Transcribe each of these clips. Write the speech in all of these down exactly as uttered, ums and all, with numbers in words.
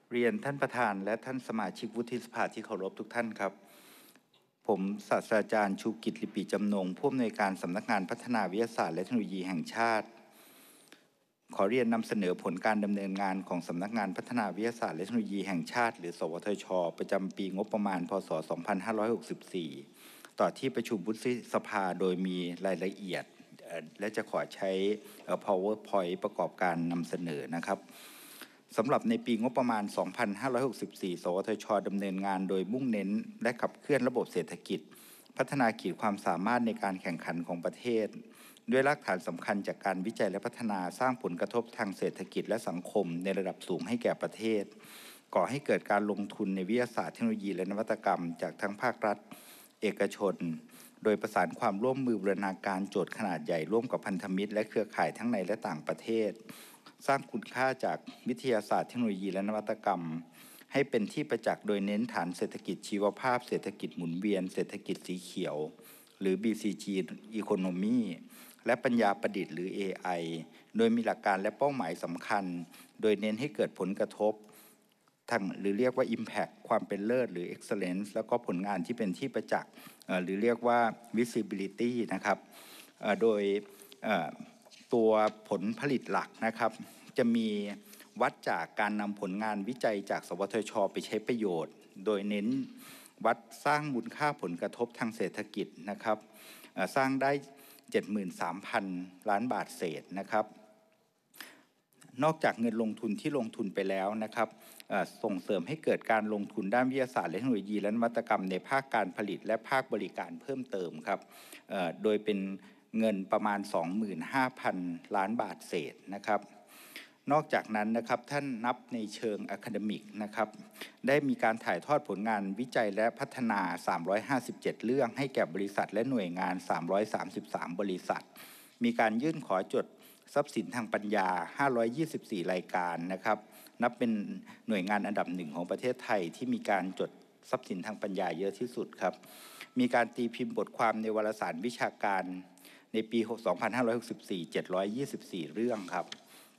เรียนท่านประธานและท่านสมาชิกวุฒิสภาที่เคารพทุกท่านครับผมศาสตราจารย์ชูกิจลิปิจำนงผู้อำนวยการสำนักงานพัฒนาวิทยาศาสตร์และเทคโนโลยีแห่งชาติขอเรียนนำเสนอผลการดำเนินงานของสำนักงานพัฒนาวิทยาศาสตร์และเทคโนโลยีแห่งชาติหรือสวทช.ประจำปีงบประมาณพ.ศ. สองพันห้าร้อยหกสิบสี่ต่อที่ประชุมวุฒิสภาโดยมีรายละเอียดและจะขอใช้ PowerPoint ประกอบการนำเสนอนะครับสำหรับในปีงบประมาณ สองพันห้าร้อยหกสิบสี่ สวทช.ดำเนินงานโดยมุ่งเน้นและขับเคลื่อนระบบเศรษฐกิจพัฒนาขีดความสามารถในการแข่งขันของประเทศด้วยรากฐานสำคัญจากการวิจัยและพัฒนาสร้างผลกระทบทางเศรษฐกิจและสังคมในระดับสูงให้แก่ประเทศก่อให้เกิดการลงทุนในวิทยาศาสตร์เทคโนโลยีและนวัตกรรมจากทั้งภาครัฐเอกชนโดยประสานความร่วมมือบูรณาการโจทย์ขนาดใหญ่ร่วมกับพันธมิตรและเครือข่ายทั้งในและต่างประเทศสร้างคุณค่าจากวิทยาศาสตร์เทคโนโลยีและนวัตกรรมให้เป็นที่ประจักษ์โดยเน้นฐานเศรษฐกิจชีวภาพเศรษฐกิจหมุนเวียนเศรษฐกิจสีเขียวหรือ บี ซี จี Economy และปัญญาประดิษฐ์หรือ เอ ไอ โดยมีหลักการและเป้าหมายสำคัญโดยเน้นให้เกิดผลกระทบทางหรือเรียกว่า Impact ความเป็นเลิศหรือ Excellence แล้วก็ผลงานที่เป็นที่ประจักษ์หรือเรียกว่า Visibility นะครับโดยตัวผลผลิตหลักนะครับจะมีวัดจากการนำผลงานวิจัยจากสวทช.ไปใช้ประโยชน์โดยเน้นวัดสร้างมูลค่าผลกระทบทางเศรษฐกิจนะครับสร้างได้ เจ็ดหมื่นสามพัน ล้านบาทเศษนะครับนอกจากเงินลงทุนที่ลงทุนไปแล้วนะครับส่งเสริมให้เกิดการลงทุนด้านวิทยาศาสตร์และเทคโนโลยีและนวัตกรรมในภาคการผลิตและภาคบริการเพิ่มเติมครับโดยเป็นเงินประมาณ สองหมื่นห้าพัน ล้านบาทเศษนะครับนอกจากนั้นนะครับท่านนับในเชิงอะคาเดมิกนะครับได้มีการถ่ายทอดผลงานวิจัยและพัฒนาสามร้อยห้าสิบเจ็ดเรื่องให้แก่บริษัทและหน่วยงานสามร้อยสามสิบสามบริษัทมีการยื่นขอจดทรัพย์สินทางปัญญาห้าร้อยยี่สิบสี่รายการนะครับนับเป็นหน่วยงานอันดับหนึ่งของประเทศไทยที่มีการจดทรัพย์สินทางปัญญาเยอะที่สุดครับมีการตีพิมพ์บทความในวารสารวิชาการในปีสองพันห้าร้อยหกสิบสี่ เจ็ดร้อยยี่สิบสี่เรื่องครับ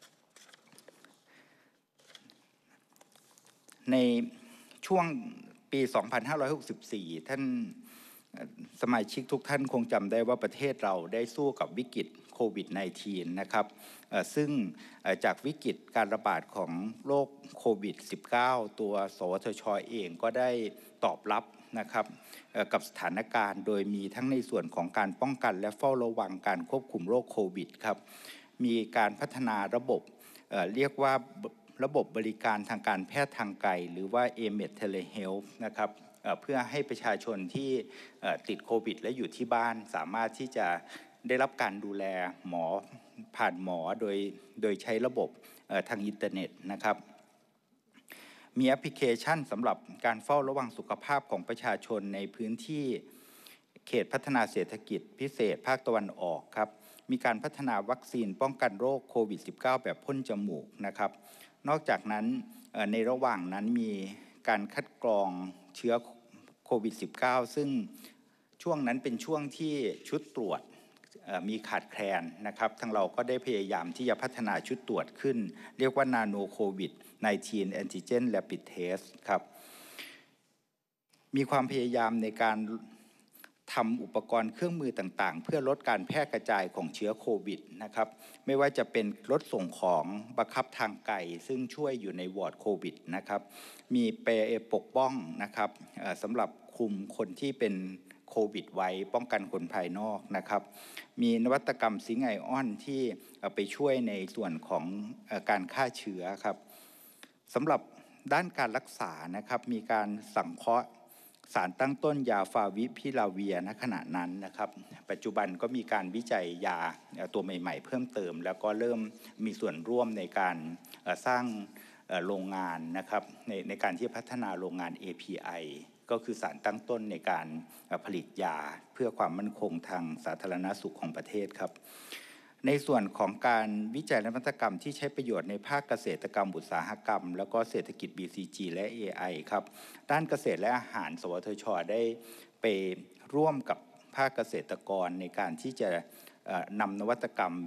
ในช่วงปีสองพันห้าร้อยหกสิบสี่ท่านสมาชิกทุกท่านคงจำได้ว่าประเทศเราได้สู้กับวิกฤตโควิด สิบเก้า นะครับซึ่งจากวิกฤตการระบาดของโรคโควิด สิบเก้า ตัวสวทช.เองก็ได้ตอบรับนะครับกับสถานการณ์โดยมีทั้งในส่วนของการป้องกันและเฝ้าระวังการควบคุมโรคโควิดครับมีการพัฒนาระบบเอ่อเรียกว่าระบบบริการทางการแพทย์ทางไกลหรือว่า เอ เอ็ม อี ดี Telehealth นะครับเพื่อให้ประชาชนที่ติดโควิดและอยู่ที่บ้านสามารถที่จะได้รับการดูแลหมอผ่านหมอโดยโดยใช้ระบบทางอินเทอร์เน็ตนะครับมีแอปพลิเคชันสำหรับการเฝ้าระวังสุขภาพของประชาชนในพื้นที่เขตพัฒนาเศรษฐกิจพิเศษภาคตะวันออกครับมีการพัฒนาวัคซีนป้องกันโรคโควิด สิบเก้า แบบพ่นจมูกนะครับนอกจากนั้นในระหว่างนั้นมีการคัดกรองเชื้อโควิด สิบเก้า ซึ่งช่วงนั้นเป็นช่วงที่ชุดตรวจมีขาดแคลนนะครับทางเราก็ได้พยายามที่จะพัฒนาชุดตรวจขึ้นเรียกว่า Nano COVID สิบเก้า Antigen Rapid Test ครับมีความพยายามในการทำอุปกรณ์เครื่องมือต่างๆเพื่อลดการแพร่กระจายของเชื้อโควิดนะครับไม่ว่าจะเป็นรถส่งของบังคับทางไกลซึ่งช่วยอยู่ในวอร์ดโควิดนะครับมีเปรย์ปกป้องนะครับสำหรับคุมคนที่เป็นโควิดไว้ป้องกันคนภายนอกนะครับมีนวัตกรรมซิงค์ไอออนที่ไปช่วยในส่วนของการฆ่าเชื้อครับสำหรับด้านการรักษานะครับมีการสังเคราะห์สารตั้งต้นยาฟาวิพิลาเวียณขณะนั้นนะครับปัจจุบันก็มีการวิจัยยาตัวใหม่ๆเพิ่มเติมแล้วก็เริ่มมีส่วนร่วมในการสร้างโรงงานนะครับในในการที่พัฒนาโรงงาน เอ พี ไอ ก็คือสารตั้งต้นในการผลิตยาเพื่อความมั่นคงทางสาธารณสุขของประเทศครับในส่วนของการวิจัยและนวัตกรรมที่ใช้ประโยชน์ในภาคเกษตรกรรมอุตสาหกรรมแล้วก็เศรษฐกิจ บี ซี จี และ เอ ไอ ครับด้านเกษตรและอาหารสวทช.ได้ไปร่วมกับภาคเกษตรกรในการที่จะนำนวัตกรรม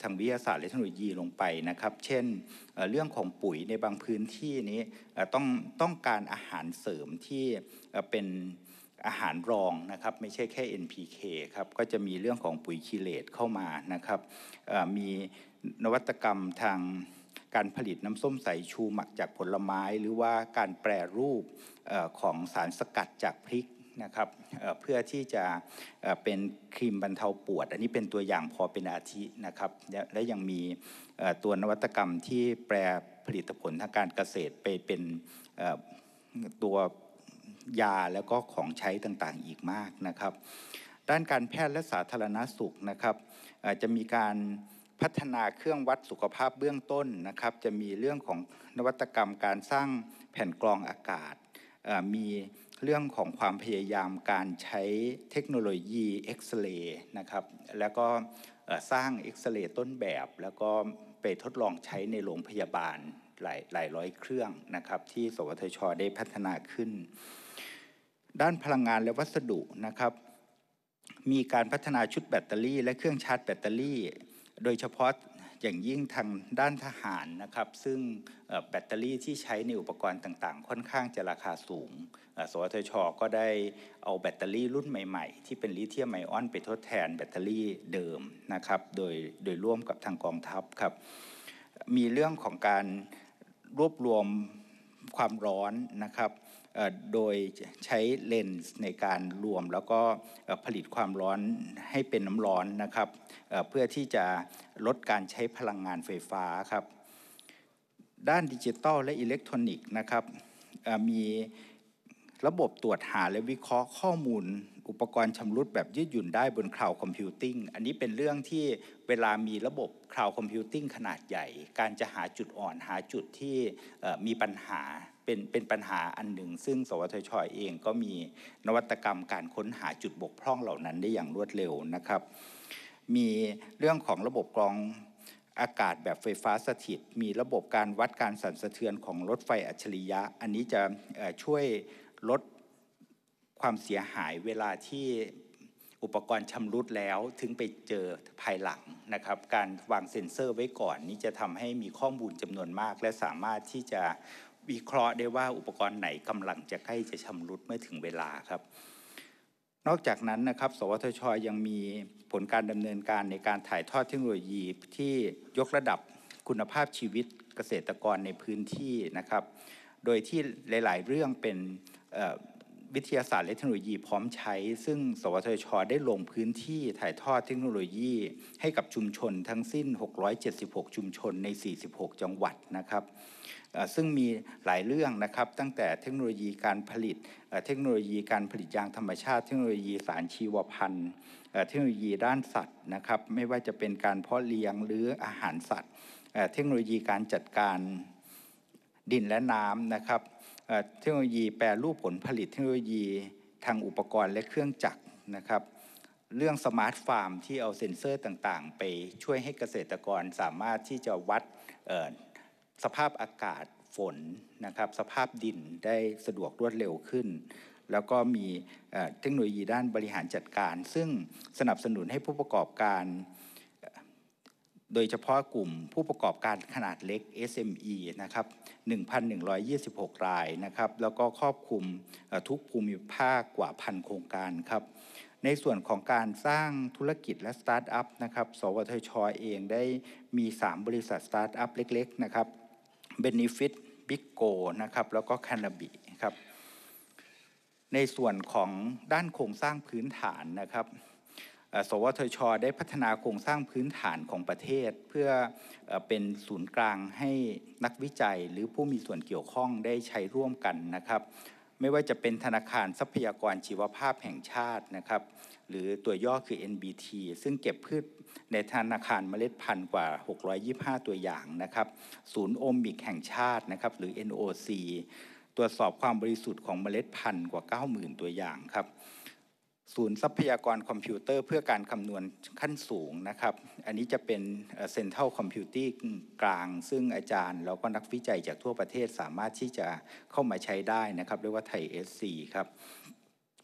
ทางวิทยาศาสตร์และเทคโนโลยีลงไปนะครับเช่นเรื่องของปุ๋ยในบางพื้นที่นี้ต้องต้องการอาหารเสริมที่เป็นอาหารรองนะครับไม่ใช่แค่ เอ็น พี เค ครับก็จะมีเรื่องของปุ๋ยคีเลตเข้ามานะครับมีนวัตกรรมทางการผลิตน้ำส้มสายชูหมักจากผลไม้หรือว่าการแปรรูปของสารสกัดจากพริกนะครับเพื่อที่จะเป็นครีมบรรเทาปวดอันนี้เป็นตัวอย่างพอเป็นอาทินะครับและยังมีตัวนวัตกรรมที่แปรผลิตผลทางการเกษตรไปเป็นตัวยาแล้วก็ของใช้ต่างๆอีกมากนะครับด้านการแพทย์และสาธารณสุขนะครับจะมีการพัฒนาเครื่องวัดสุขภาพเบื้องต้นนะครับจะมีเรื่องของนวัตกรรมการสร้างแผ่นกรองอากาศมีเรื่องของความพยายามการใช้เทคโนโลยีเอ็กซเรย์นะครับแล้วก็สร้างเอ็กซเรย์ต้นแบบแล้วก็ไปทดลองใช้ในโรงพยาบาลหลายหลายร้อยเครื่องนะครับที่สวทช.ได้พัฒนาขึ้นด้านพลังงานและวัสดุนะครับมีการพัฒนาชุดแบตเตอรี่และเครื่องชาร์จแบตเตอรี่โดยเฉพาะอย่างยิ่งทางด้านทหารนะครับซึ่งแบตเตอรี่ที่ใช้ในอุปกรณ์ต่างๆค่อนข้างจะราคาสูงสวทช.ก็ได้เอาแบตเตอรี่รุ่นใหม่ๆที่เป็นลิเธียมไอออนไปทดแทนแบตเตอรี่เดิมนะครับโดยโดยร่วมกับทางกองทัพครับมีเรื่องของการรวบรวมความร้อนนะครับโดยใช้เลนส์ในการรวมแล้วก็ผลิตความร้อนให้เป็นน้ำร้อนนะครับเพื่อที่จะลดการใช้พลังงานไฟฟ้าครับด้านดิจิทัลและอิเล็กทรอนิกส์นะครับมีระบบตรวจหาและวิเคราะห์ข้อมูลอุปกรณ์ชำรุดแบบยืดหยุ่นได้บนคลาวด์คอมพิวติ้งอันนี้เป็นเรื่องที่เวลามีระบบคลาวด์คอมพิวติ้งขนาดใหญ่การจะหาจุดอ่อนหาจุดที่มีปัญหาเป็นเป็นปัญหาอันหนึ่งซึ่งสวทช.เองก็มีนวัตกรรมการค้นหาจุดบกพร่องเหล่านั้นได้อย่างรวดเร็วนะครับมีเรื่องของระบบกรองอากาศแบบไฟฟ้าสถิตมีระบบการวัดการสั่นสะเทือนของรถไฟอัจฉริยะอันนี้จะช่วยลดความเสียหายเวลาที่อุปกรณ์ชำรุดแล้วถึงไปเจอภายหลังนะครับการวางเซ็นเซอร์ไว้ก่อนนี้จะทำให้มีข้อมูลจำนวนมากและสามารถที่จะวิเคราะห์ได้ว่าอุปกรณ์ไหนกำลังจะใกล้จะชำรุดเมื่อถึงเวลาครับนอกจากนั้นนะครับสวทช.ยังมีผลการดำเนินการในการถ่ายทอดเทคโนโลยีที่ยกระดับคุณภาพชีวิตเกษตรกรในพื้นที่นะครับโดยที่หลายๆเรื่องเป็นวิทยาศาสตร์และเทคโนโลยีพร้อมใช้ซึ่งสวทช.ได้ลงพื้นที่ถ่ายทอดเทคโนโลยีให้กับชุมชนทั้งสิ้นหกร้อยเจ็ดสิบหกชุมชนในสี่สิบหกจังหวัดนะครับซึ่งมีหลายเรื่องนะครับตั้งแต่เทคโนโลยีการผลิตเทคโนโลยีการผลิตยางธรรมชาติเทคโนโลยีสารชีวพันธุ์เทคโนโลยีด้านสัตว์นะครับไม่ว่าจะเป็นการเพาะเลี้ยงหรืออาหารสัตว์เทคโนโลยีการจัดการดินและน้ำนะครับเทคโนโลยีแปรรูปผลผลิตเทคโนโลยีทางอุปกรณ์และเครื่องจักรนะครับเรื่องสมาร์ทฟาร์มที่เอาเซ็นเซอร์ต่างๆไปช่วยให้เกษตรกรสามารถที่จะวัดสภาพอากาศฝนนะครับสภาพดินได้สะดวกรวดเร็วขึ้นแล้วก็มีเทคโนโลยีด้านบริหารจัดการซึ่งสนับสนุนให้ผู้ประกอบการโดยเฉพาะกลุ่มผู้ประกอบการขนาดเล็ก เอส เอ็ม อี นะครับ หนึ่งพันหนึ่งร้อยยี่สิบหก รายนะครับแล้วก็ครอบคลุมทุกภูมิภาคกว่าพันโครงการครับในส่วนของการสร้างธุรกิจและสตาร์ทอัพนะครับสวทช.เองได้มีสามบริษัทสตาร์ทอัพเล็กๆนะครับBenefit Biggo นะครับแล้วก็ Cannabi ครับในส่วนของด้านโครงสร้างพื้นฐานนะครับสวทช.ได้พัฒนาโครงสร้างพื้นฐานของประเทศเพื่อเป็นศูนย์กลางให้นักวิจัยหรือผู้มีส่วนเกี่ยวข้องได้ใช้ร่วมกันนะครับไม่ว่าจะเป็นธนาคารทรัพยากรชีวภาพแห่งชาตินะครับหรือตัวย่อคือ เอ็น บี ที ซึ่งเก็บพืชในธนาคารเมล็ดพันธุ์กว่าหกร้อยยี่สิบห้าตัวอย่างนะครับศูนย์โอมิกแห่งชาตินะครับหรือ เอ็น โอ ซี ตรวจสอบความบริสุทธิ์ของเมล็ดพันธุ์กว่า เก้าหมื่น ตัวอย่างครับศูนย์ทรัพยากรคอมพิวเตอร์เพื่อการคำนวณขั้นสูงนะครับอันนี้จะเป็น Central Computing กลางซึ่งอาจารย์แล้วก็นักวิจัยจากทั่วประเทศสามารถที่จะเข้ามาใช้ได้นะครับเรียกว่าไทย เอส ซี ครับ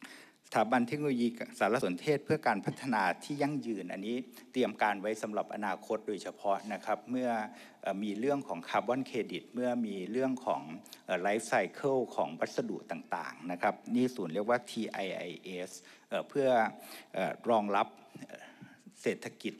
สถาบันเทคโนโลยีสารสนเทศเพื่อการพัฒนาที่ยั่งยืนอันนี้เตรียมการไว้สำหรับอนาคตโดยเฉพาะนะครับเมื่อมีเรื่องของคาร์บอนเครดิตเมื่อมีเรื่องของไลฟ์ไซเคิลของวัสดุต่างๆนะครับนี่ศูนย์เรียกว่า ที ไอ ไอ เอส เพื่อรองรับเศรษฐกิจ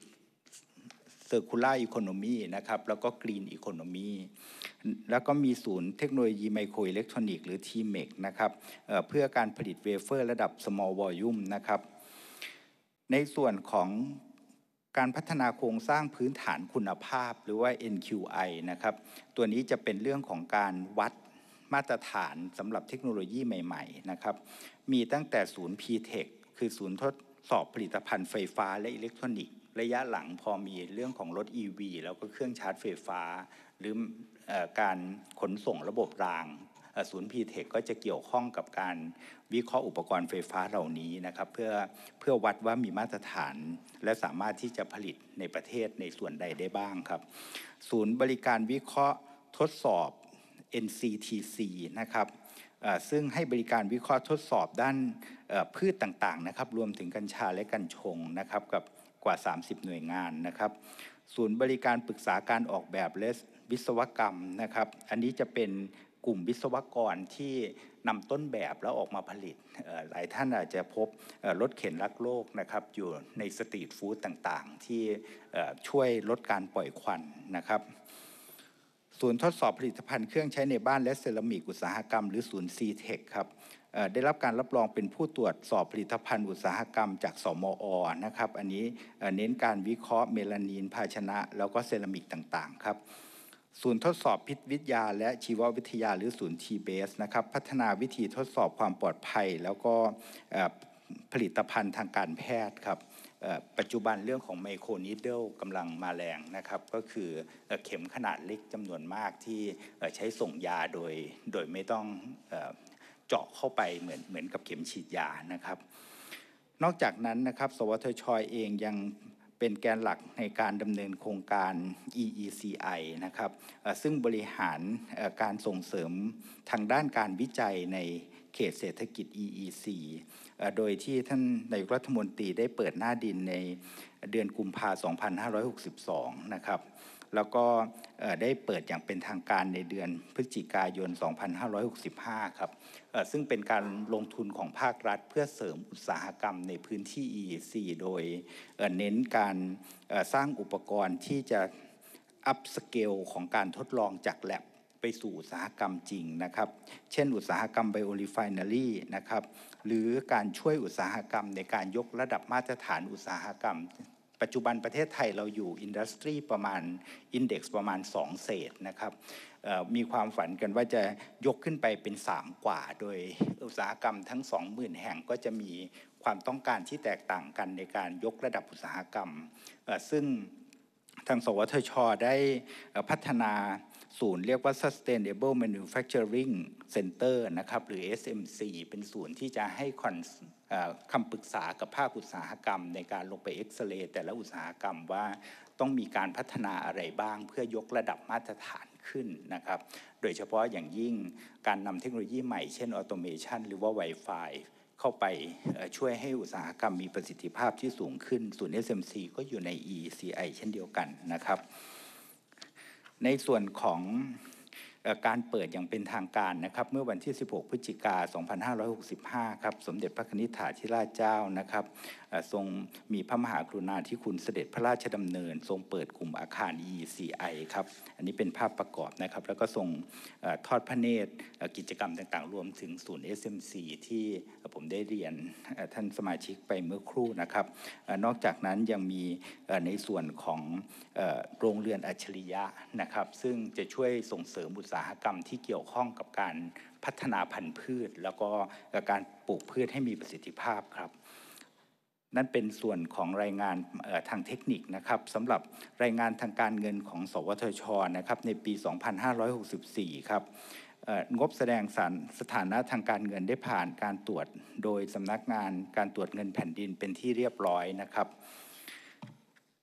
Circular Economy นะครับแล้วก็ Green Economy แล้วก็มีศูนย์เทคโนโลยีไมโครอิเล็กทรอนิกส์หรือ ที เม อี ซี นะครับเเพื่อการผลิตเวเฟอร์ระดับ Small Volume นะครับในส่วนของการพัฒนาโครงสร้างพื้นฐานคุณภาพหรือว่า เอ็น คิว ไอ นะครับตัวนี้จะเป็นเรื่องของการวัดมาตรฐานสำหรับเทคโนโลยีใหม่ๆนะครับมีตั้งแต่ศูนย์ พี เทค คือศูนย์ทดสอบผลิตภัณฑ์ไฟฟ้าและอิเล็กทรอนิกส์ระยะหลังพอมีเรื่องของรถ อี วี แล้วก็เครื่องชาร์จไฟฟ้าหรือการขนส่งระบบรางศูนย์ พี เทค ก็จะเกี่ยวข้องกับการวิเคราะห์อุปกรณ์ไฟฟ้าเหล่านี้นะครับเพื่อเพื่อวัดว่ามีมาตรฐานและสามารถที่จะผลิตในประเทศในส่วนใดได้บ้างครับศูนย์บริการวิเคราะห์ทดสอบ เอ็น ซี ที ซี นะครับซึ่งให้บริการวิเคราะห์ทดสอบด้านพืชต่างๆนะครับรวมถึงกัญชาและกัญชงนะครับกับกว่าสามสิบหน่วยงานนะครับศูนย์บริการปรึกษาการออกแบบและวิศวกรรมนะครับอันนี้จะเป็นกลุ่มวิศวกรที่นำต้นแบบแล้วออกมาผลิตหลายท่านอาจจะพบรถเข็นรักโลกนะครับอยู่ในสตรีทฟู้ดต่างๆที่ช่วยลดการปล่อยควันนะครับศูนย์ทดสอบผลิตภัณฑ์เครื่องใช้ในบ้านและเซรามิกอุตสาหกรรมหรือศูนย์ ซี เทค ครับได้รับการรับรองเป็นผู้ตรวจสอบผลิตภัณฑ์อุตสาหกรรมจากสมอ.นะครับอันนี้เน้นการวิเคราะห์เมลานีนภาชนะแล้วก็เซรามิกต่างๆครับศูนย์ทดสอบพิษวิทยาและชีววิทยาหรือศูนย์ ที เบส นะครับพัฒนาวิธีทดสอบความปลอดภัยแล้วก็ผลิตภัณฑ์ทางการแพทย์ครับปัจจุบันเรื่องของไมโครนีดเดิลกำลังมาแรงนะครับก็คือเข็มขนาดเล็กจำนวนมากที่ใช้ส่งยาโดยโดยไม่ต้องเจาะเข้าไปเหมือนเหมือนกับเข็มฉีดยานะครับนอกจากนั้นนะครับสวทช.เองยังเป็นแกนหลักในการดำเนินโครงการ อี อี ซี ไอ นะครับซึ่งบริหารการส่งเสริมทางด้านการวิจัยในเขตเศรษฐกิจ อี อี ซี โดยที่ท่านนายกรัฐมนตรีได้เปิดหน้าดินในเดือนกุมภาพันธ์ สองพันห้าร้อยหกสิบสอง นะครับแล้วก็ได้เปิดอย่างเป็นทางการในเดือนพฤศจิกายน สองพันห้าร้อยหกสิบห้า ครับซึ่งเป็นการลงทุนของภาครัฐเพื่อเสริมอุตสาหกรรมในพื้นที่ อี อี ซี โดยเน้นการสร้างอุปกรณ์ที่จะอัพสเกลของการทดลองจากแลบไปสู่อุตสาหกรรมจริงนะครับเช่นอุตสาหกรรมไบโอรีไฟเนอรี่นะครับหรือการช่วยอุตสาหกรรมในการยกระดับมาตรฐานอุตสาหกรรมปัจจุบันประเทศไทยเราอยู่อินดัสทรีประมาณอินเด็กซ์ประมาณสองเศษนะครับมีความฝันกันว่าจะยกขึ้นไปเป็นสามกว่าโดยอุตสาหกรรมทั้ง สองหมื่น แห่งก็จะมีความต้องการที่แตกต่างกันในการยกระดับอุตสาหกรรมซึ่งทางสวทช.ได้พัฒนาศูนย์เรียกว่า Sustainable Manufacturing Center นะครับหรือ เอส เอ็ม ซี เป็นศูนย์ที่จะให้คำปรึกษากับภาคอุตสาหกรรมในการลงไปเอ็กซเรย์แต่ละอุตสาหกรรมว่าต้องมีการพัฒนาอะไรบ้างเพื่อยกระดับมาตรฐานขึ้นนะครับโดยเฉพาะอย่างยิ่งการนำเทคโนโลยีใหม่เช่นออโตเมชันหรือว่า Wi-Fi เข้าไปช่วยให้อุตสาหกรรมมีประสิทธิภาพที่สูงขึ้นศูนย์ เอส เอ็ม ซี ก็อยู่ใน อี อี ซี ไอ เช่นเดียวกันนะครับในส่วนของการเปิดอย่างเป็นทางการนะครับเมื่อวันที่สิบหกพฤศจิกายน สองพันห้าร้อยหกสิบห้า ครับสมเด็จพระนิธิถาธิราชเจ้านะครับทรงมีพระมหากรุณาธิคุณเสด็จพระราชดำเนินทรงเปิดกลุ่มอาคาร อี อี ซี ไอ ครับอันนี้เป็นภาพประกอบนะครับแล้วก็ทรงทอดพระเนตรกิจกรรมต่างๆรวมถึงศูนย์ เอส เอ็ม ซี ที่ผมได้เรียนท่านสมาชิกไปเมื่อครู่นะครับนอกจากนั้นยังมีในส่วนของโรงเรือนอัจฉริยะนะครับซึ่งจะช่วยส่งเสริมอุตสาหกรรมที่เกี่ยวข้องกับการพัฒนาพันธุ์พืชแล้วก็การปลูกพืชให้มีประสิทธิภาพครับนั่นเป็นส่วนของรายงานทางเทคนิคนะครับสำหรับรายงานทางการเงินของสวทช.นะครับในปี สองพันห้าร้อยหกสิบสี่ ครับงบแสดงสถานะทางการเงินได้ผ่านการตรวจโดยสำนักงานการตรวจเงินแผ่นดินเป็นที่เรียบร้อยนะครับ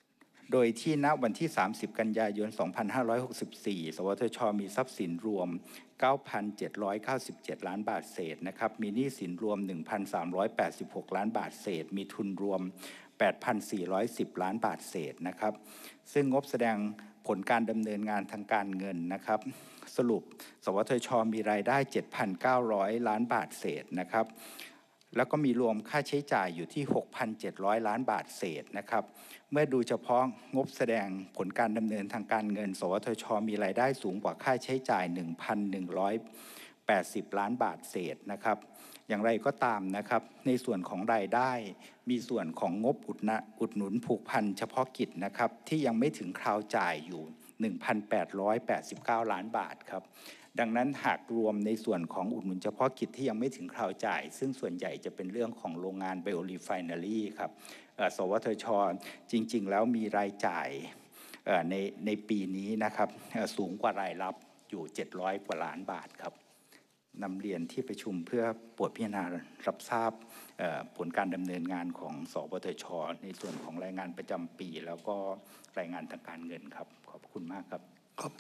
โดยที่ณวันที่ สามสิบ กันยายน สองพันห้าร้อยหกสิบสี่ สวทช มีทรัพย์สินรวม เก้าพันเจ็ดร้อยเก้าสิบเจ็ด ล้านบาทเศษนะครับ มีหนี้สินรวม หนึ่งพันสามร้อยแปดสิบหก ล้านบาทเศษ มีทุนรวม แปดพันสี่ร้อยสิบ ล้านบาทเศษนะครับ ซึ่งงบแสดงผลการดำเนินงานทางการเงินนะครับ สรุป สวทช มีรายได้ เจ็ดพันเก้าร้อย ล้านบาทเศษนะครับ แล้วก็มีรวมค่าใช้จ่ายอยู่ที่ หกพันเจ็ดร้อย ล้านบาทเศษนะครับ เมื่อดูเฉพาะงบแสดงผลการดำเนินทางการเงิน สวทช มีรายได้สูงกว่าค่าใช้จ่าย หนึ่งพันหนึ่งร้อยแปดสิบ ล้านบาทเศษนะครับ อย่างไรก็ตามนะครับ ในส่วนของรายได้มีส่วนของงบอุดหนะอุดหนุนผูกพันเฉพาะกิจนะครับที่ยังไม่ถึงคราวจ่ายอยู่ หนึ่งพันแปดร้อยแปดสิบเก้า ล้านบาทครับ ดังนั้นหากรวมในส่วนของอุดหนุนเฉพาะกิจที่ยังไม่ถึงคราวจ่ายซึ่งส่วนใหญ่จะเป็นเรื่องของโรงงานไบโอรีไฟเนอรี่ครับสวทช.จริงๆแล้วมีรายจ่ายในในปีนี้นะครับสูงกว่ารายรับอยู่เจ็ดร้อยกว่าล้านบาทครับนำเรียนที่ประชุมเพื่อโปรดพิจารณารับทราบผลการดำเนินงานของสวทช.ในส่วนของรายงานประจำปีแล้วก็รายงานทางการเงินครับขอบคุณมากครับ